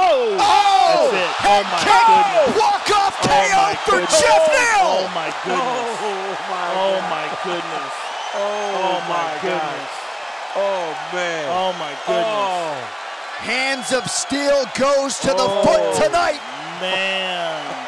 Oh! Oh! That's it. Head Oh, my kick! goodness. Walk-off Oh, KO my for goodness. Jeff Neal! Oh, my goodness. Oh, my goodness. Oh, my goodness. Oh, man. Oh, my goodness. Hands of Steel goes to the foot tonight. Man.